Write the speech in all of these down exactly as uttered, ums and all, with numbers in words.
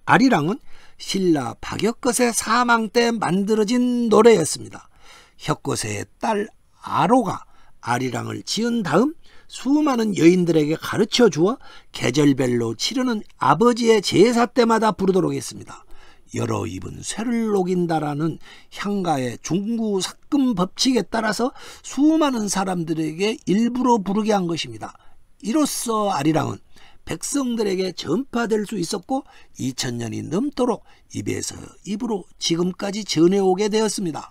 아리랑은 신라 박역것의 사망 때 만들어진 노래였습니다. 혁것의 딸 아로가 아리랑을 지은 다음 수많은 여인들에게 가르쳐 주어 계절별로 치르는 아버지의 제사 때마다 부르도록 했습니다. 여러 입은 쇠를 녹인다라는 향가의 중구삭금 법칙에 따라서 수많은 사람들에게 일부러 부르게 한 것입니다. 이로써 아리랑은 백성들에게 전파될 수 있었고 이천 년이 넘도록 입에서 입으로 지금까지 전해오게 되었습니다.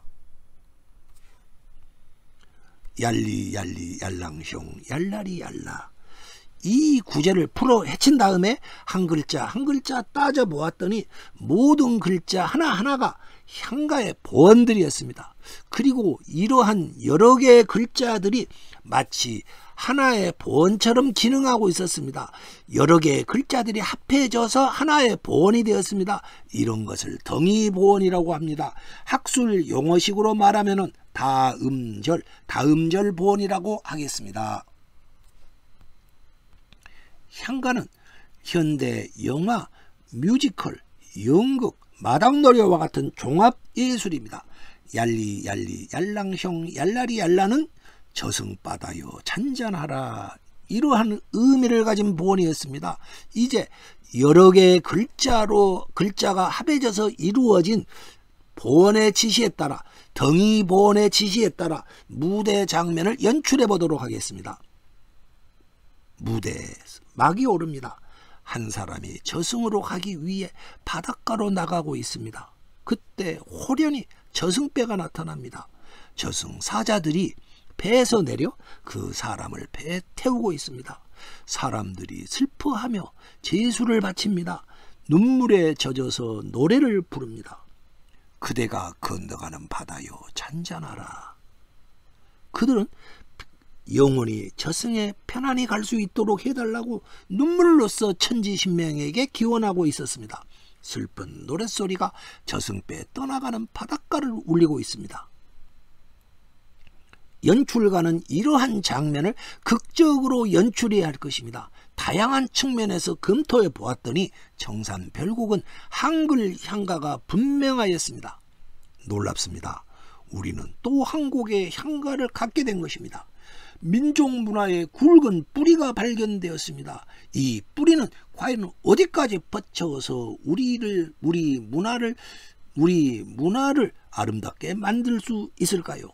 얄리 얄리 얄랑숑 얄라리 얄라, 이 구제를 풀어 헤친 다음에 한 글자 한 글자 따져보았더니 모든 글자 하나하나가 향가의 보언들이었습니다. 그리고 이러한 여러 개의 글자들이 마치 하나의 보언처럼 기능하고 있었습니다. 여러 개의 글자들이 합해져서 하나의 보언이 되었습니다. 이런 것을 덩이보언이라고 합니다. 학술 용어식으로 말하면 다음절, 다음절 보언이라고 하겠습니다. 향가는 현대 영화, 뮤지컬, 연극, 마당놀이와 같은 종합예술입니다. 얄리 얄리 얄랑숑 얄라리 얄라는 저승바다여 잔잔하라, 이러한 의미를 가진 보언이었습니다. 이제 여러 개의 글자로 글자가 합해져서 이루어진 보언의 지시에 따라, 덩이 보언의 지시에 따라 무대 장면을 연출해 보도록 하겠습니다. 무대에 막이 오릅니다. 한 사람이 저승으로 가기 위해 바닷가로 나가고 있습니다. 그때 호련히 저승배가 나타납니다. 저승 사자들이 배에서 내려 그 사람을 배에 태우고 있습니다. 사람들이 슬퍼하며 제수를 바칩니다. 눈물에 젖어서 노래를 부릅니다. 그대가 건너가는 바다여 잔잔하라. 그들은 영원히 저승에 편안히 갈 수 있도록 해달라고 눈물로써 천지신명에게 기원하고 있었습니다. 슬픈 노랫소리가 저승배에 떠나가는 바닷가를 울리고 있습니다. 연출가는 이러한 장면을 극적으로 연출해야 할 것입니다. 다양한 측면에서 검토해 보았더니 청산별곡은 한글 향가가 분명하였습니다. 놀랍습니다. 우리는 또 한 곡의 향가를 갖게 된 것입니다. 민족 문화의 굵은 뿌리가 발견되었습니다. 이 뿌리는 과연 어디까지 뻗쳐서 우리를 우리 문화를 우리 문화를 아름답게 만들 수 있을까요?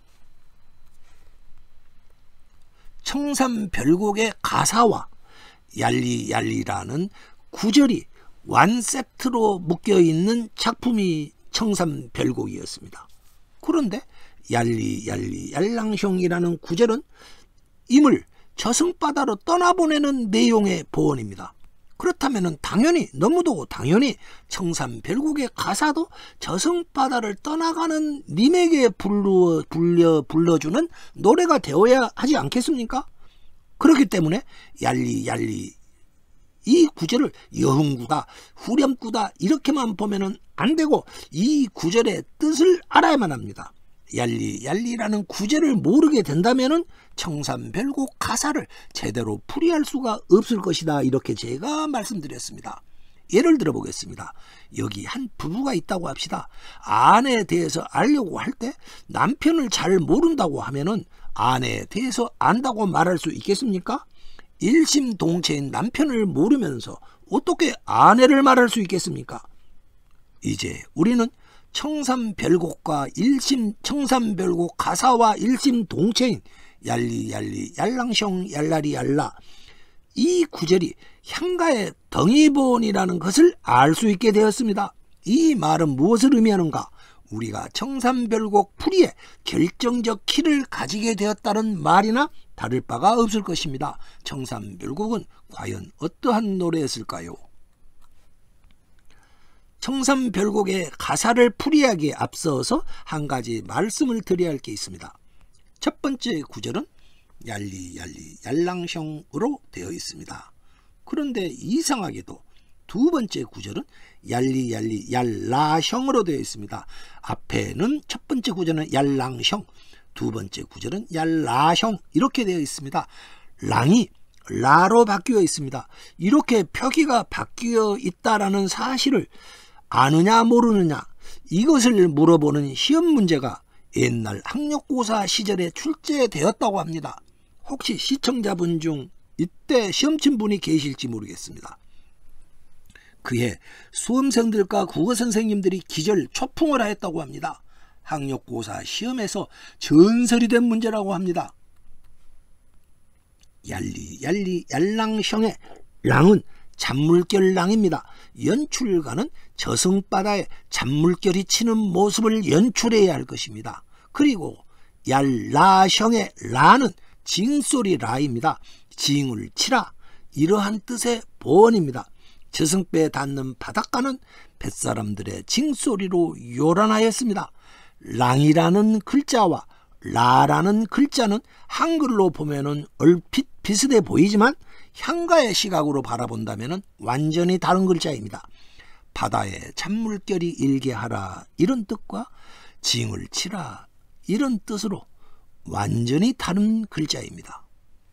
청산별곡의 가사와 얄리 얄리라는 구절이 완세트로 묶여있는 작품이 청산별곡이었습니다. 그런데 얄리 얄리 얄랑숑이라는 구절은 임을 저승바다로 떠나보내는 내용의 보언입니다. 그렇다면 당연히, 너무도 당연히 청산별곡의 가사도 저승바다를 떠나가는 님에게 불러, 불려, 불러주는 노래가 되어야 하지 않겠습니까? 그렇기 때문에 얄리 얄리 이 구절을 여흥구다, 후렴구다 이렇게만 보면 안 되고 이 구절의 뜻을 알아야만 합니다. 얄리 얄리라는 구절을 모르게 된다면 청산별곡 가사를 제대로 풀이할 수가 없을 것이다, 이렇게 제가 말씀드렸습니다. 예를 들어 보겠습니다. 여기 한 부부가 있다고 합시다. 아내에 대해서 알려고 할 때 남편을 잘 모른다고 하면은 아내에 대해서 안다고 말할 수 있겠습니까? 일심동체인 남편을 모르면서 어떻게 아내를 말할 수 있겠습니까? 이제 우리는 청산별곡과 일심 청산별곡 가사와 일심동체인 얄리 얄리 얄랑숑 얄라리 얄라, 이 구절이 향가의 덩이보언이라는 것을 알 수 있게 되었습니다. 이 말은 무엇을 의미하는가? 우리가 청산별곡 풀이에 결정적 키를 가지게 되었다는 말이나 다를 바가 없을 것입니다. 청산별곡은 과연 어떠한 노래였을까요? 청산별곡의 가사를 풀이하기에 앞서서 한 가지 말씀을 드려야 할 게 있습니다. 첫 번째 구절은 얄리 얄리 얄랑숑으로 되어 있습니다. 그런데 이상하게도 두 번째 구절은 얄리 얄리 얄라숑으로 되어 있습니다. 앞에는 첫 번째 구절은 얄랑숑, 두 번째 구절은 얄라숑 이렇게 되어 있습니다. 랑이 라로 바뀌어 있습니다. 이렇게 표기가 바뀌어 있다라는 사실을 아느냐 모르느냐 이것을 물어보는 시험 문제가 옛날 학력고사 시절에 출제되었다고 합니다. 혹시 시청자분 중 이때 시험 친 분이 계실지 모르겠습니다. 그해 수험생들과 국어선생님들이 기절 초풍을 하였다고 합니다. 학력고사 시험에서 전설이 된 문제라고 합니다. 얄리 얄리 얄랑셩의 랑은 잔물결 랑입니다. 연출가는 저승바다에 잔물결이 치는 모습을 연출해야 할 것입니다. 그리고 얄라셩의 라는 징소리 라입니다. 징을 치라 이러한 뜻의 보언입니다. 저승배에 닿는 바닷가는 뱃사람들의 징소리로 요란하였습니다. 랑이라는 글자와 라라는 글자는 한글로 보면은 얼핏 비슷해 보이지만 향가의 시각으로 바라본다면 완전히 다른 글자입니다. 바다에 잔물결이 일게 하라 이런 뜻과 징을 치라 이런 뜻으로 완전히 다른 글자입니다.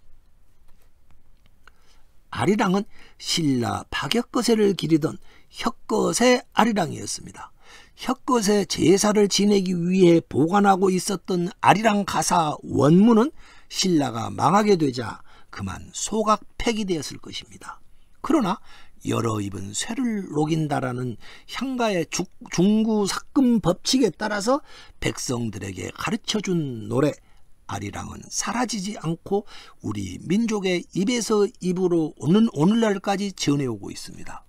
아리랑은 신라 박역거세를 기리던 혁거세 아리랑이었습니다. 혁거세 제사를 지내기 위해 보관하고 있었던 아리랑 가사 원문은 신라가 망하게 되자 그만 소각 폐기되었을 것입니다. 그러나 여러 입은 쇠를 녹인다라는 향가의 중구삭금 법칙에 따라서 백성들에게 가르쳐준 노래 아리랑은 사라지지 않고 우리 민족의 입에서 입으로 오는 오늘날까지 전해오고 있습니다.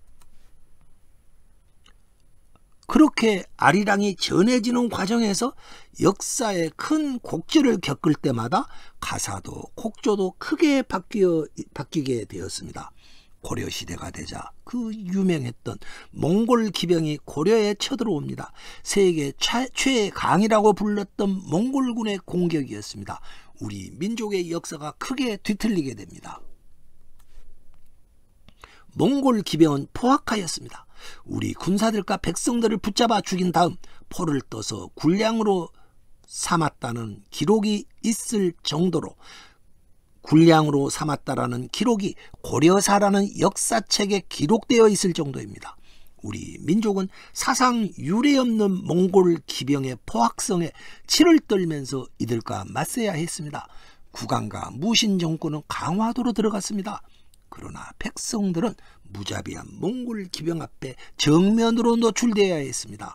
그렇게 아리랑이 전해지는 과정에서 역사의 큰 곡절을 겪을 때마다 가사도 곡조도 크게 바뀌어, 바뀌게 되었습니다. 고려시대가 되자 그 유명했던 몽골 기병이 고려에 쳐들어옵니다. 세계 최강이라고 불렸던 몽골군의 공격이었습니다. 우리 민족의 역사가 크게 뒤틀리게 됩니다. 몽골 기병은 포악하였습니다. 우리 군사들과 백성들을 붙잡아 죽인 다음 포를 떠서 군량으로 삼았다는 기록이 있을 정도로 군량으로 삼았다라는 기록이 고려사라는 역사책에 기록되어 있을 정도입니다. 우리 민족은 사상 유례없는 몽골 기병의 포악성에 치를 떨면서 이들과 맞서야 했습니다. 국왕과 무신 정권은 강화도로 들어갔습니다. 그러나 백성들은 무자비한 몽골 기병 앞에 정면으로 노출되어야 했습니다.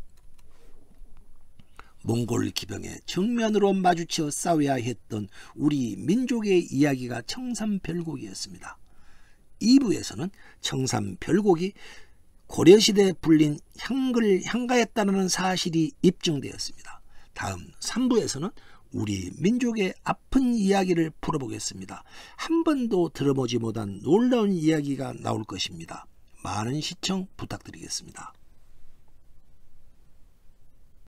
몽골 기병에 정면으로 마주쳐 싸워야 했던 우리 민족의 이야기가 청산별곡이었습니다. 이 부에서는 청산별곡이 고려시대에 불린 향글, 향가였다는 사실이 입증되었습니다. 다음 삼 부에서는 우리 민족의 아픈 이야기를 풀어보겠습니다. 한 번도 들어보지 못한 놀라운 이야기가 나올 것입니다. 많은 시청 부탁드리겠습니다.